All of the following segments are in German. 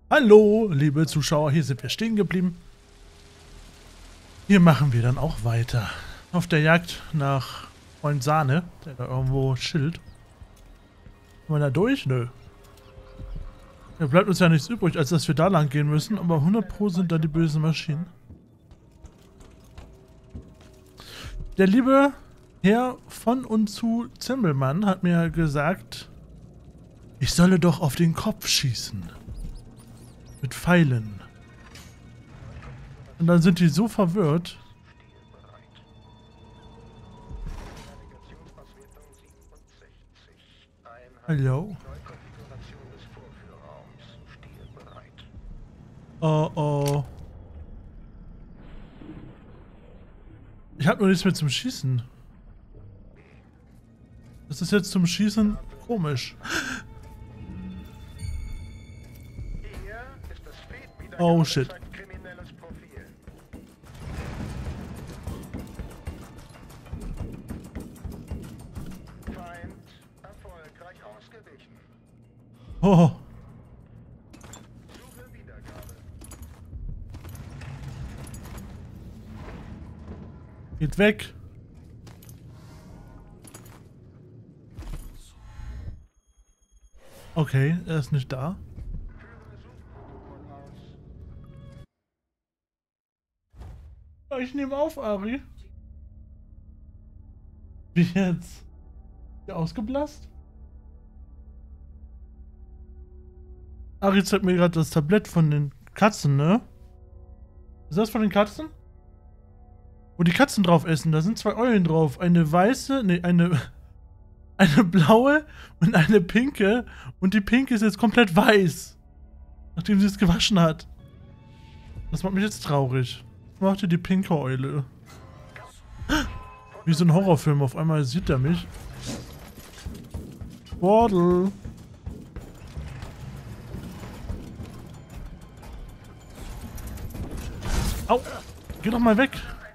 Hallo, liebe Zuschauer, hier sind wir stehen geblieben. Hier machen wir dann auch weiter. Auf der Jagd nach Freund Sahne, der da irgendwo chillt. Wollen wir da durch? Nö. Da bleibt uns ja nichts übrig, als dass wir da lang gehen müssen, aber 100% sind da die bösen Maschinen. Der liebe Herr von und zu Zimbelmann hat mir gesagt, ich solle doch auf den Kopf schießen. Mit Pfeilen. Und dann sind die so verwirrt. Hallo? Oh oh. Ich hab nur nichts mehr zum Schießen. Das ist jetzt zum Schießen komisch. Oh shit. Oh. Geht weg. Okay, er ist nicht da. Ja, ich nehme auf, Ari. Wie jetzt? Ja, ausgeblasst? Ari zeigt mir gerade das Tablett von den Katzen, ne? Ist das von den Katzen? Wo die Katzen drauf essen, da sind 2 Eulen drauf. Eine weiße, ne, eine blaue und eine pinke. Und die pinke ist jetzt komplett weiß. Nachdem sie es gewaschen hat. Das macht mich jetzt traurig. Was macht die pinke Eule? Wie so ein Horrorfilm, auf einmal sieht er mich. Wardle. Au! Geh doch mal weg!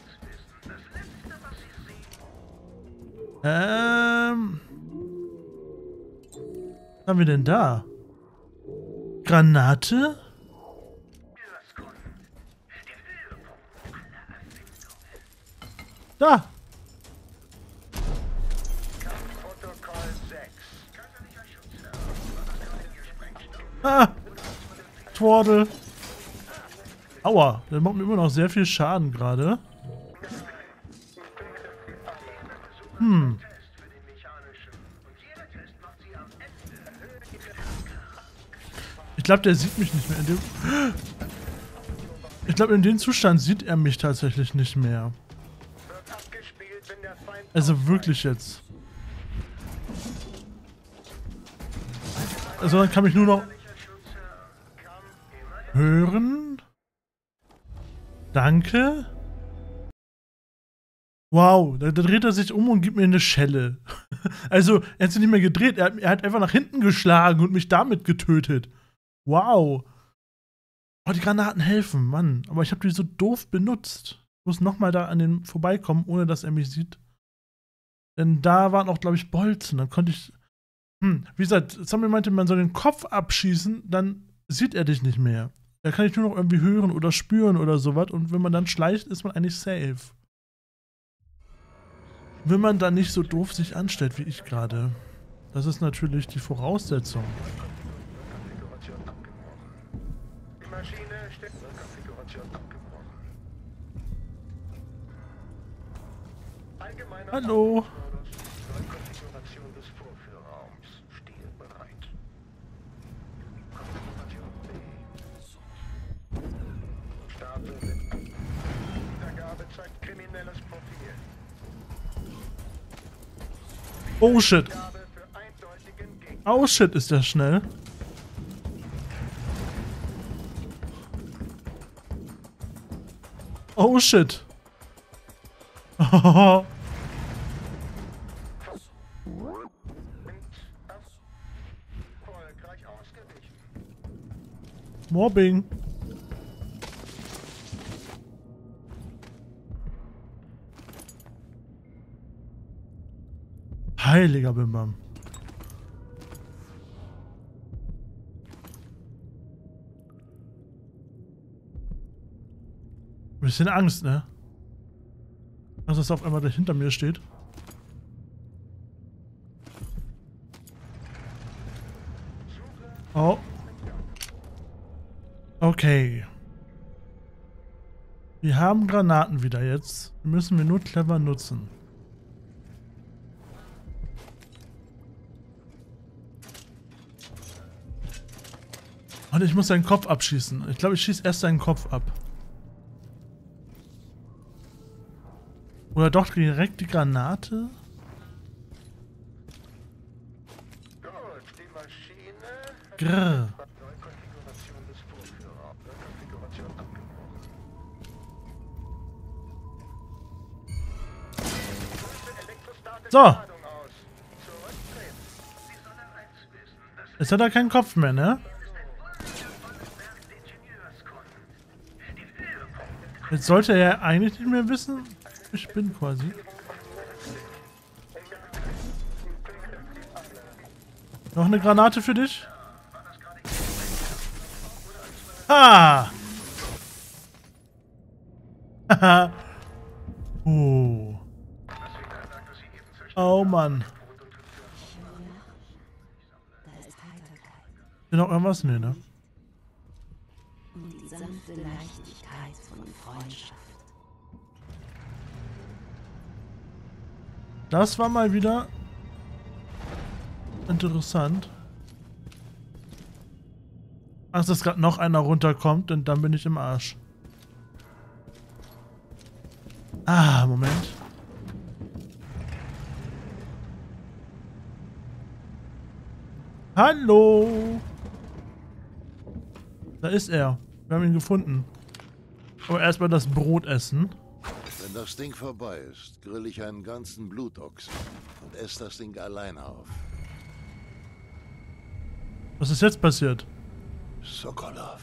Was haben wir denn da? Granate? Da! Ah! Twaddle! Aua, der macht mir immer noch sehr viel Schaden gerade. Ich glaube, der sieht mich nicht mehr. Ich glaube, in dem Zustand sieht er mich tatsächlich nicht mehr. Also wirklich jetzt. Also dann kann ich nur noch hören. Danke. Wow, da dreht er sich um und gibt mir eine Schelle. Also, er hat sich nicht mehr gedreht, er hat einfach nach hinten geschlagen und mich damit getötet. Wow. Oh, die Granaten helfen, Mann. Aber ich habe die so doof benutzt. Ich muss nochmal da an den vorbeikommen, ohne dass er mich sieht. Denn da waren auch, glaube ich, Bolzen. Dann konnte ich... Wie gesagt, Samuel meinte, man soll den Kopf abschießen, dann sieht er dich nicht mehr. Da kann ich nur noch irgendwie hören oder spüren oder sowas. Und wenn man dann schleicht, ist man eigentlich safe. Wenn man dann nicht so doof sich anstellt, wie ich gerade. Das ist natürlich die Voraussetzung. Hallo. Oh shit. Oh shit, ist der schnell. Oh shit. Mobbing. Heiliger Bimbam. Ein bisschen Angst, ne? Also, dass er auf einmal gleich hinter mir steht. Oh. Okay. Wir haben Granaten wieder jetzt. Die müssen wir nur clever nutzen. Und ich muss seinen Kopf abschießen. Ich glaube, ich schieße erst seinen Kopf ab. Oder doch direkt die Granate? Gut, die Maschine. Grrr. Neukonfiguration des Vorführers. Konfiguration abgebrochen. So. Jetzt hat er keinen Kopf mehr, ne? Jetzt sollte er eigentlich nicht mehr wissen, ich bin quasi. Noch eine Granate für dich? Ha! Haha. Oh. Oh Mann. Ist noch irgendwas? Nee, ne? Und die sanfte Leichtigkeit von Freundschaft. Das war mal wieder interessant. Ach, dass gerade noch einer runterkommt und dann bin ich im Arsch. Ah, Moment. Hallo! Da ist er. Wir haben ihn gefunden. Aber erstmal das Brot essen. Wenn das Ding vorbei ist, grill ich einen ganzen Blutochsen und esse das Ding allein auf. Was ist jetzt passiert? Sokolov.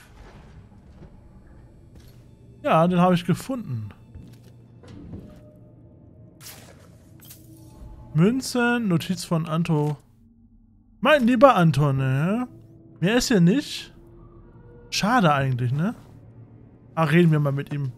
Ja, den habe ich gefunden. Münzen, Notiz von Anto. Mein lieber Anton, ne? Mehr ist hier nicht. Schade eigentlich, ne? Ach, reden wir mal mit ihm.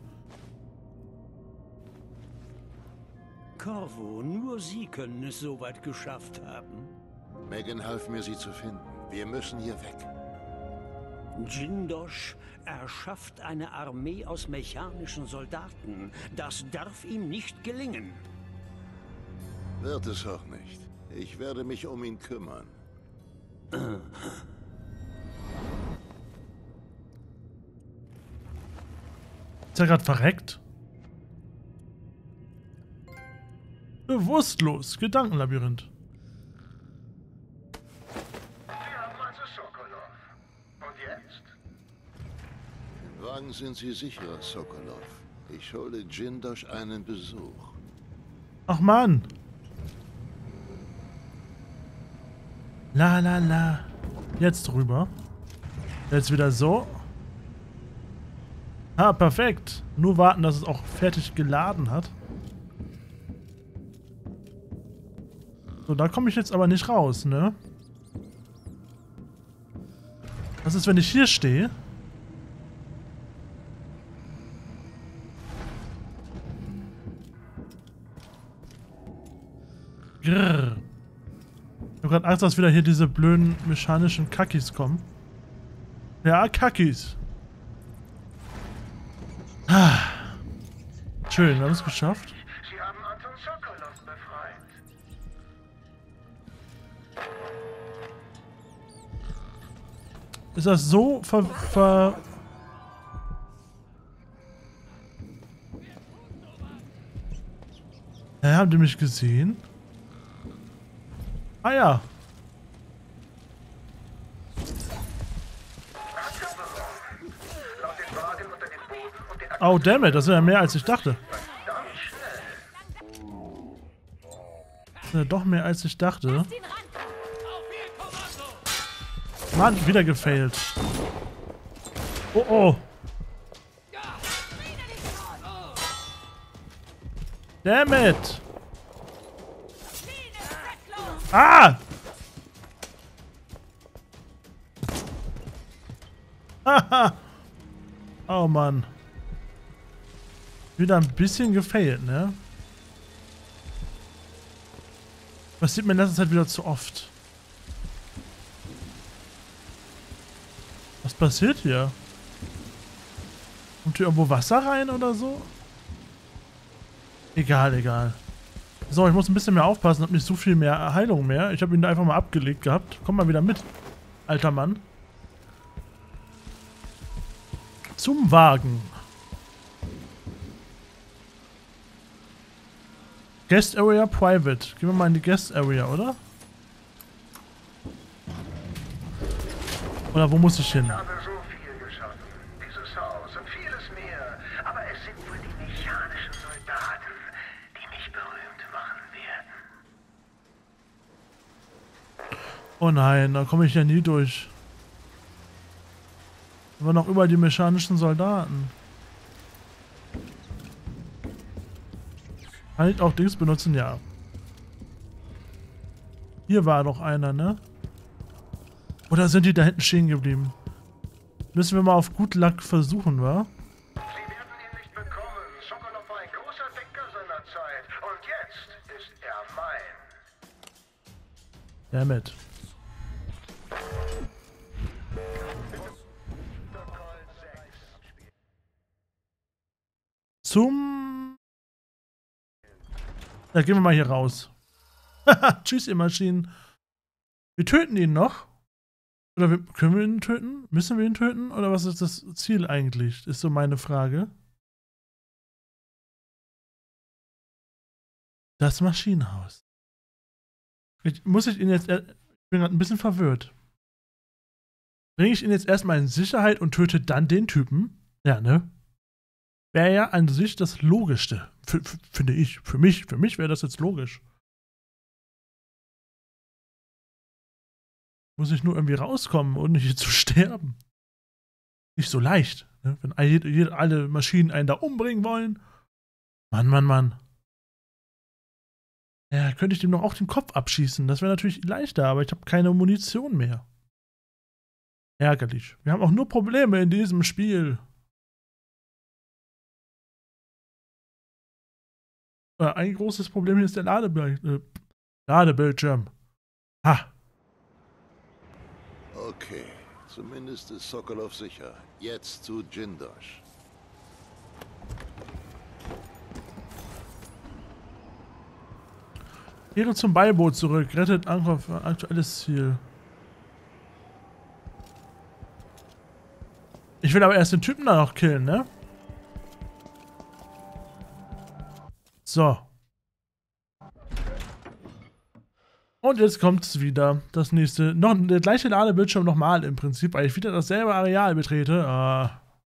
Corvo, nur Sie können es so weit geschafft haben. Megan half mir, sie zu finden. Wir müssen hier weg. Jindosh erschafft eine Armee aus mechanischen Soldaten. Das darf ihm nicht gelingen. Wird es auch nicht. Ich werde mich um ihn kümmern. Ist er gerade verreckt? Bewusstlos. Gedankenlabyrinth. Sie haben also Sokolov. Und jetzt? Wann sind Sie sicher, Sokolov? Ich hole Jindosh einen Besuch. Ach Mann. La la la. Jetzt rüber. Jetzt wieder so. Ah, perfekt. Nur warten, dass es auch fertig geladen hat. So, da komme ich jetzt aber nicht raus, ne? Was ist, wenn ich hier stehe? Grrr. Ich habe gerade Angst, dass wieder hier diese blöden mechanischen Kackis kommen. Ja, Kackis. Ah. Schön, wir haben es geschafft. Sie haben Anton Sokolov befreit. Ist das so Hä, haben die mich gesehen? Ah ja. Oh, dammit, das sind ja mehr als ich dachte. Das ist ja doch mehr als ich dachte. Mann, wieder gefailt. Oh oh. Dammit. Ah! Haha. Oh Mann. Wieder ein bisschen gefailt, ne? Passiert mir in letzter Zeit wieder zu oft. Was passiert hier? Kommt hier irgendwo Wasser rein oder so? Egal, egal. So, ich muss ein bisschen mehr aufpassen, hab nicht so viel mehr Heilung mehr. Ich habe ihn da einfach mal abgelegt gehabt. Komm mal wieder mit, alter Mann. Zum Wagen. Guest Area Private. Gehen wir mal in die Guest Area, oder? Oder wo muss ich hin? Ich habe so viel geschaffen. Dieses Haus und vieles mehr. Aber es sind wohl die mechanischen Soldaten, die mich berühmt machen werden. Oh nein, da komme ich ja nie durch. Aber noch über die mechanischen Soldaten. Kann ich auch Dings benutzen? Ja. Hier war doch einer, ne? Oder sind die da hinten stehen geblieben? Müssen wir mal auf gut Luck versuchen, wa? Sie werden ihn nicht bekommen. Sokolov war ein großer Denker seiner Zeit. Und jetzt ist er mein. Damit. Zum... Da gehen wir mal hier raus. Tschüss, ihr Maschinen. Wir töten ihn noch. Oder können wir ihn töten? Müssen wir ihn töten? Oder was ist das Ziel eigentlich? Ist so meine Frage. Das Maschinenhaus. Muss ich ihn jetzt... Ich bin gerade ein bisschen verwirrt. Bringe ich ihn jetzt erstmal in Sicherheit und töte dann den Typen? Ja, ne? Wäre ja an sich das Logischste. Finde ich. Für mich wäre das jetzt logisch. Muss ich nur irgendwie rauskommen, ohne hier zu sterben. Nicht so leicht, ne? Wenn alle Maschinen einen da umbringen wollen. Mann, Mann, Mann. Ja, könnte ich dem noch auch den Kopf abschießen. Das wäre natürlich leichter, aber ich habe keine Munition mehr. Ärgerlich. Wir haben auch nur Probleme in diesem Spiel. Ein großes Problem hier ist der Ladebildschirm. Ha. Okay, zumindest ist Sokolov sicher. Jetzt zu Jindosh. Kehre zum Beiboot zurück. Rettet Anker für aktuelles Ziel. Ich will aber erst den Typen da noch killen, ne? So. Und jetzt kommt es wieder. Das nächste. Noch der gleiche Ladebildschirm nochmal im Prinzip, weil ich wieder dasselbe Areal betrete.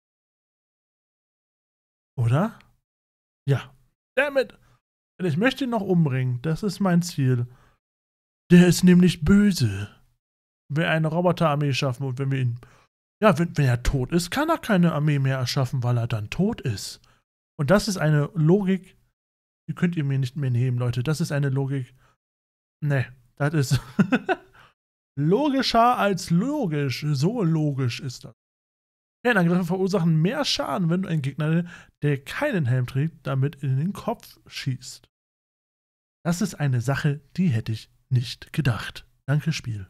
Oder? Ja. Damit. Ich möchte ihn noch umbringen. Das ist mein Ziel. Der ist nämlich böse. Wir eine Roboterarmee schaffen und wenn wir ihn... Ja, wenn er tot ist, kann er keine Armee mehr erschaffen, weil er dann tot ist. Und das ist eine Logik, die könnt ihr mir nicht mehr nehmen, Leute. Das ist eine Logik. Ne, das ist logischer als logisch. So logisch ist das. Fernangriffe verursachen mehr Schaden, wenn du einen Gegner, der keinen Helm trägt, damit in den Kopf schießt. Das ist eine Sache, die hätte ich nicht gedacht. Danke, Spiel.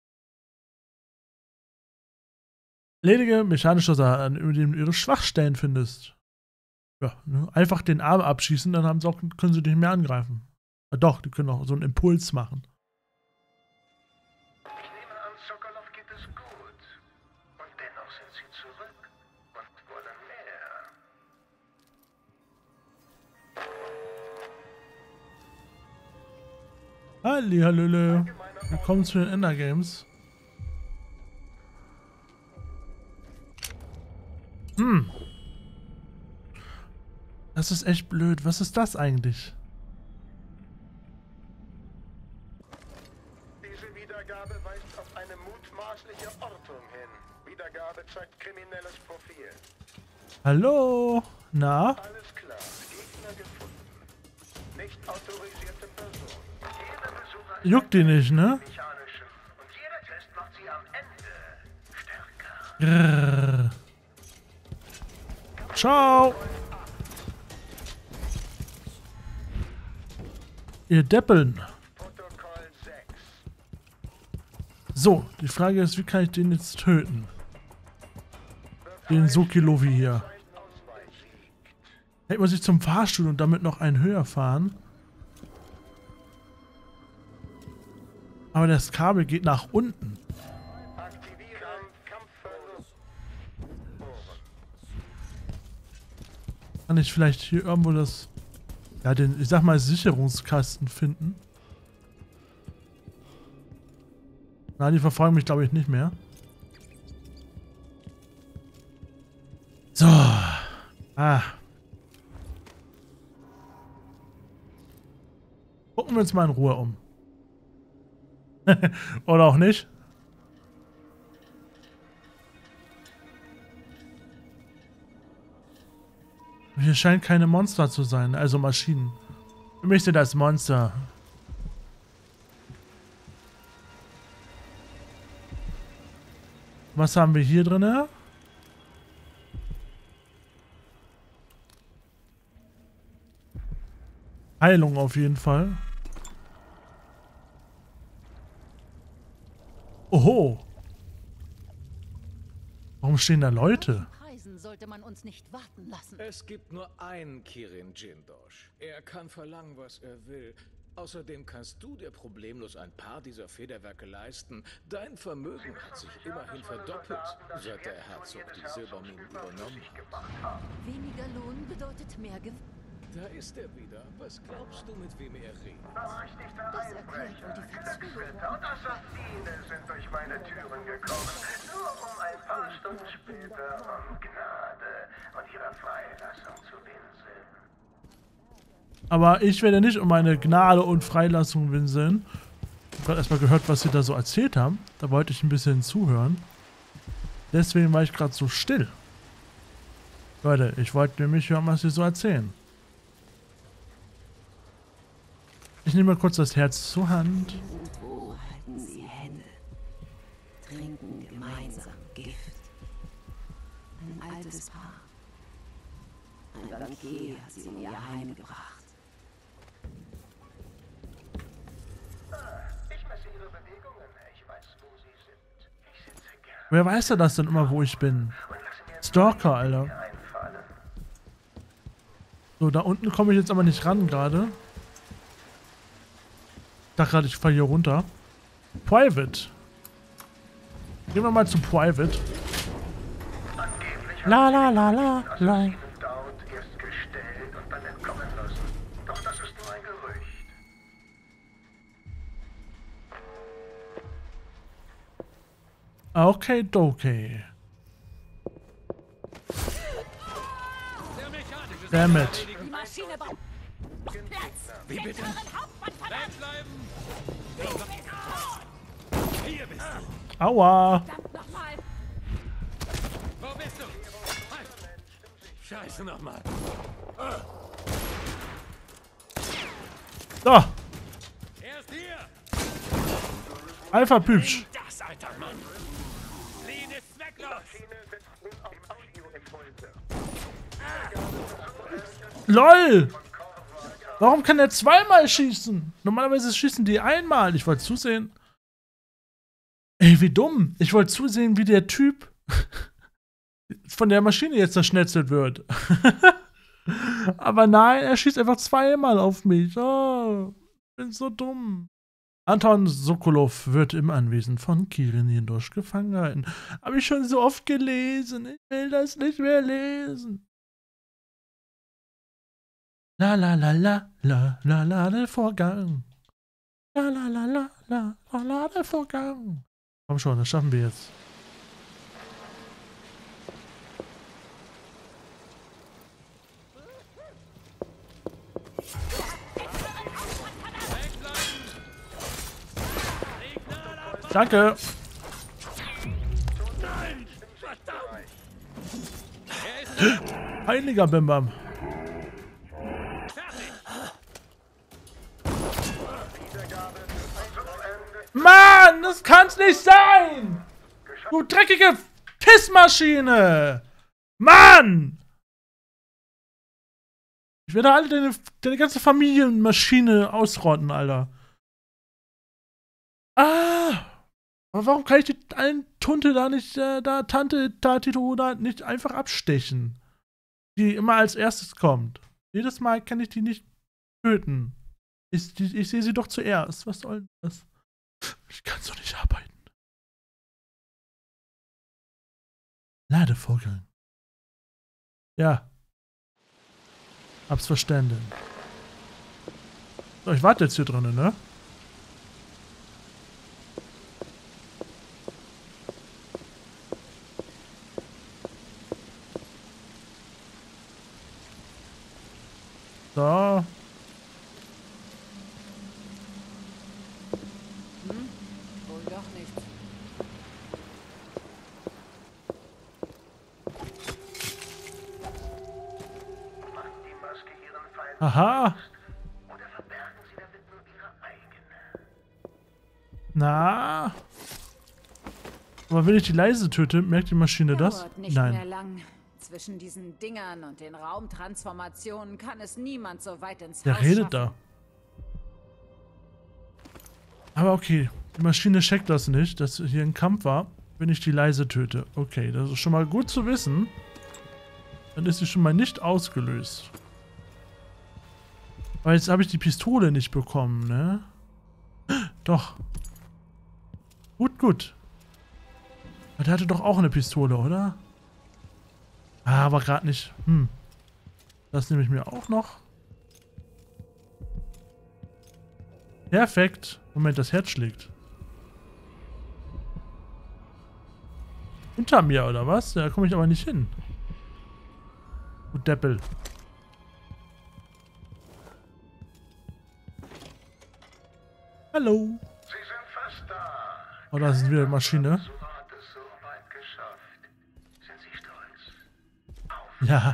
Erledige mechanische Sachen, über denen du ihre Schwachstellen findest. Ja, ne? Einfach den Arm abschießen, dann können sie dich nicht mehr angreifen. Ja, doch, die können auch so einen Impuls machen. Ich nehme an, Sokolov geht es gut. Und dennoch sind sie zurück und wollen mehr. Hallihallöle. Willkommen zu den Endergames. Das ist echt blöd. Was ist das eigentlich? Diese Wiedergabe weist auf eine mutmaßliche Ortung hin. Wiedergabe zeigt kriminelles Profil. Hallo? Na? Alles klar. Gegner gefunden. Nicht autorisierte Person. Jeder Besucher Juckt die nicht, ne? mechanischen. Und jeder Test macht sie am Ende stärker. Grrr. Ciao. ihr Deppeln. So, die Frage ist, wie kann ich den jetzt töten? Den Sokilovi hier. Hätte man sich zum Fahrstuhl und damit noch einen höher fahren. Aber das Kabel geht nach unten. Kann ich vielleicht hier irgendwo das... Ja, den, ich sag mal, Sicherungskasten finden? Na, die verfolgen mich, glaube ich, nicht mehr. So. Ah. Gucken wir uns mal in Ruhe um. Oder auch nicht. Hier scheint keine Monster zu sein, also Maschinen. Für mich sind das Monster. Was haben wir hier drin? Heilung auf jeden Fall. Oho. Warum stehen da Leute? Preisen sollte man uns nicht warten lassen. Es gibt nur einen Kirin Jindosh. Er kann verlangen, was er will. Außerdem kannst du dir problemlos ein paar dieser Federwerke leisten. Dein Vermögen hat sich immerhin verdoppelt, seit der Herzog die Silberminen übernommen hat. Weniger Lohn bedeutet mehr Gewinn. Da ist er wieder. Was glaubst du, mit wem er redet? Das erklärt wohl die Verzögerung. Und Assassine sind durch meine Türen gekommen, nur um ein paar Stunden später um Gnade und ihre Freilassung zu winseln. Aber ich werde nicht um meine Gnade und Freilassung winseln. Ich habe gerade erstmal gehört, was sie da so erzählt haben. Da wollte ich ein bisschen zuhören. Deswegen war ich gerade so still. Leute, ich wollte nämlich hören, was sie so erzählen. Ich nehme mal kurz das Herz zur Hand. Irgendwo halten sie Hände, trinken gemeinsam Gift. Ein altes Paar. Ein Bankier hat sie in ihr Heim gebracht. Ich messe ihre Bewegungen. Ich weiß, wo sie sind. Ich sitze gern Wer weiß denn das denn immer, wo ich bin? und lasse mir Stalker, Alter. einfallen. So, da unten komme ich jetzt aber nicht ran gerade. Ich dachte gerade, ich falle hier runter. Private. Gehen wir mal zu Private. Angeblich La la la la la. Assassinen dort erst gestellt und dann entkommen lassen. Doch das ist nur ein Gerücht. Okay, okay. Damn it. Die Maschine baut Platz! Wie bitte? Hier bist du. Aua. Verdammt nochmal! Wo bist du? Halt! Scheiße nochmal. So, Er ist hier. Alpha Pübsch. Das, alter Mann. Fliehen ist zwecklos. LOL! Warum kann er zweimal schießen? Normalerweise schießen die einmal. Ich wollte zusehen. Ey, wie dumm. Ich wollte zusehen, wie der Typ von der Maschine jetzt zerschnetzelt wird. Aber nein, er schießt einfach zweimal auf mich. Oh, ich bin so dumm. Anton Sokolov wird im Anwesen von Kirin Jindosh gefangen gehalten. Habe ich schon so oft gelesen. Ich will das nicht mehr lesen. La la la la la la la der Vorgang. La la la la la la la der Vorgang. Komm schon, das schaffen wir jetzt. Danke. Heiliger Bimbam. Mann, das kann's nicht sein! Du dreckige Pissmaschine! Mann! Ich werde alle deine ganze Familienmaschine ausrotten, Alter. Ah! Aber warum kann ich die allen Tunte da nicht, Tante Tatito da nicht einfach abstechen? Die immer als erstes kommt. Jedes Mal kann ich die nicht töten. Ich sehe sie doch zuerst. Was soll das? Ich kann so nicht arbeiten. Ladevorgang. Ja. Hab's verstanden. So, ich warte jetzt hier drinnen, ne? So. Wohl doch nicht. Macht die Maske ihren Feind Aha. oder verbergen sie damit nur ihre eigene? Na. Aber wenn ich die leise töte, merkt die Maschine das? Dauert nicht mehr Nein. lang. Zwischen diesen Dingern und den Raumtransformationen kann es niemand so weit ins Der Haus redet schaffen. da. Aber okay. Die Maschine checkt das nicht, dass hier ein Kampf war, wenn ich die leise töte. Okay, das ist schon mal gut zu wissen. Dann ist sie schon mal nicht ausgelöst. Aber jetzt habe ich die Pistole nicht bekommen, ne? Doch. Gut, gut. Aber der hatte doch auch eine Pistole, oder? Ah, aber gerade nicht. Das nehme ich mir auch noch. Perfekt. Moment, das Herz schlägt. Hinter mir, oder was? Da komme ich aber nicht hin. Gut, Deppel. Hallo. Sie sind fast da. Oh, da ist wieder die Maschine. So hat es so weit geschafft. Sind Sie stolz? Auf Ja.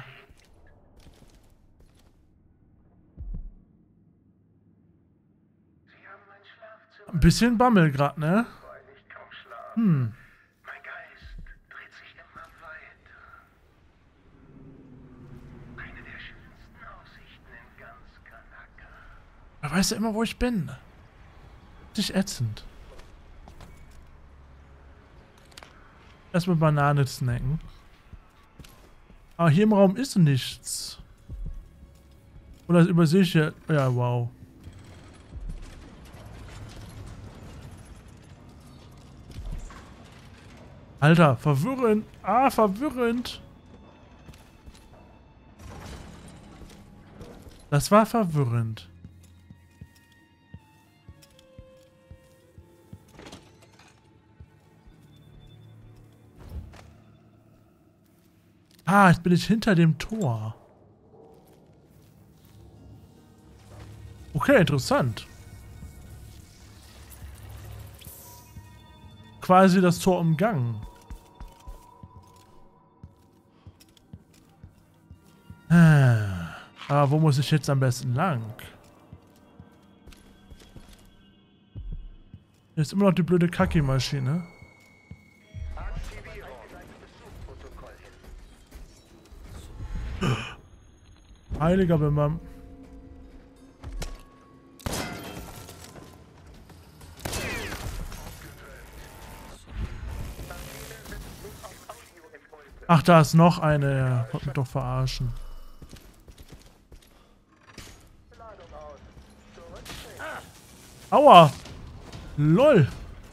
Sie haben mein Schlafzimmer, Ein bisschen Bammel gerade, ne? weil ich kaum schlafe. Mein Geist dreht sich immer weiter. Eine der schönsten Aussichten in ganz Kanaka. Er weiß ja immer, wo ich bin. Richtig ätzend. Erstmal Banane snacken. Aber hier im Raum ist nichts. Oder übersehe ich hier... Ja, wow. Alter, verwirrend. Ah, verwirrend. Das war verwirrend. Ah, jetzt bin ich hinter dem Tor. Okay, interessant. Quasi das Tor umgangen. Aber wo muss ich jetzt am besten lang? Hier ist immer noch die blöde Kacki-Maschine. Heiliger Bimbam. Ach, da ist noch eine. Ja, wollte mich doch verarschen. Aua! LOL!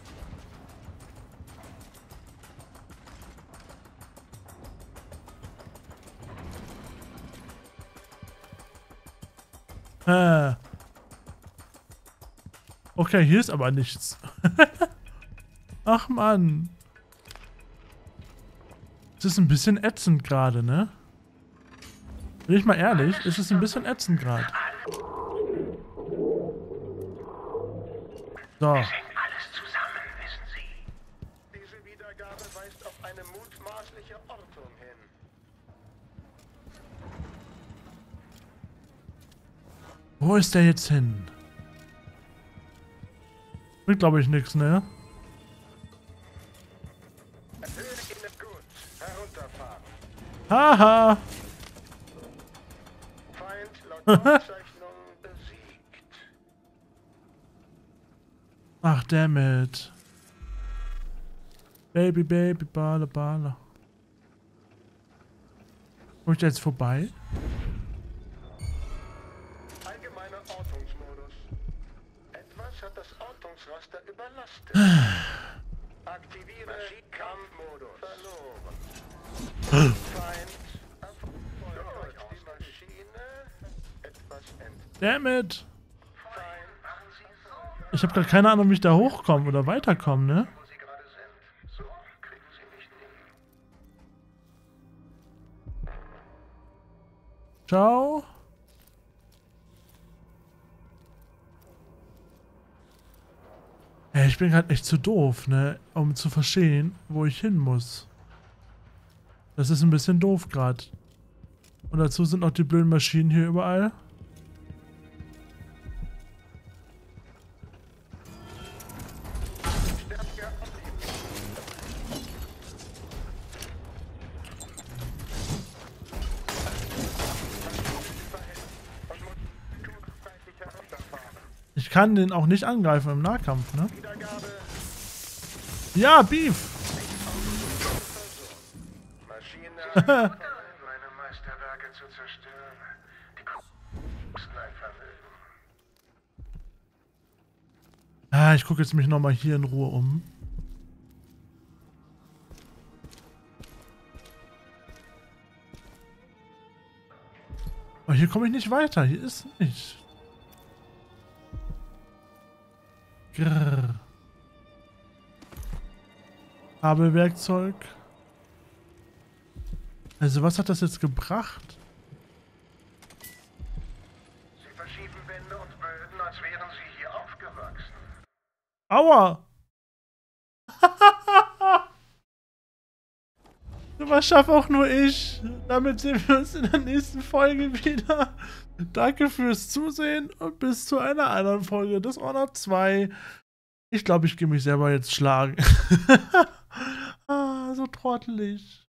Okay, hier ist aber nichts. Ach Mann. Es ist ein bisschen ätzend gerade, ne? Bin ich mal ehrlich, es ist ein bisschen ätzend gerade. So. Hängt alles zusammen, wissen Sie. Diese Wiedergabe weist auf eine mutmaßliche Ortung hin. Wo ist der jetzt hin? Bringt, glaube ich, nichts, ne? Erhöhen Ihnen gut. Herunterfahren. Haha! Feind Auszeichnung besiegt. Ach, dammit. Baby, Baby, Bala, Bala. Komme ich da jetzt vorbei? Allgemeiner Ortungsmodus. Etwas hat das Ortungsraster überlastet. Aktiviere Kampfmodus. Verloren. Feind erfolgreich. Die Maschine etwas Dammit. Feind. Ich habe gerade keine Ahnung, wie ich da hochkomme oder weiterkomme, ne? Wo sie gerade sind. So kriegen sie mich nie. Ciao. Ey, ich bin gerade echt zu doof, ne? Um zu verstehen, wo ich hin muss. Das ist ein bisschen doof gerade. Und dazu sind noch die blöden Maschinen hier überall. Ich kann den auch nicht angreifen im Nahkampf, ne? Ja, Beef! Maschine. Meine Meisterwerke zu zerstören. Die kosten ein Vermögen. Ah, ich gucke jetzt mich nochmal hier in Ruhe um. Aber hier komme ich nicht weiter. Hier ist nicht. Grrr. Kabelwerkzeug. Also was hat das jetzt gebracht? Sie verschieben Wände und Böden, als wären sie hier aufgewachsen. Aua! Was schaffe auch nur ich. Damit sehen wir uns in der nächsten Folge wieder. Danke fürs Zusehen und bis zu einer anderen Folge des Dishonored 2. Ich glaube, ich gehe mich selber jetzt schlagen. Ah, so trottelig.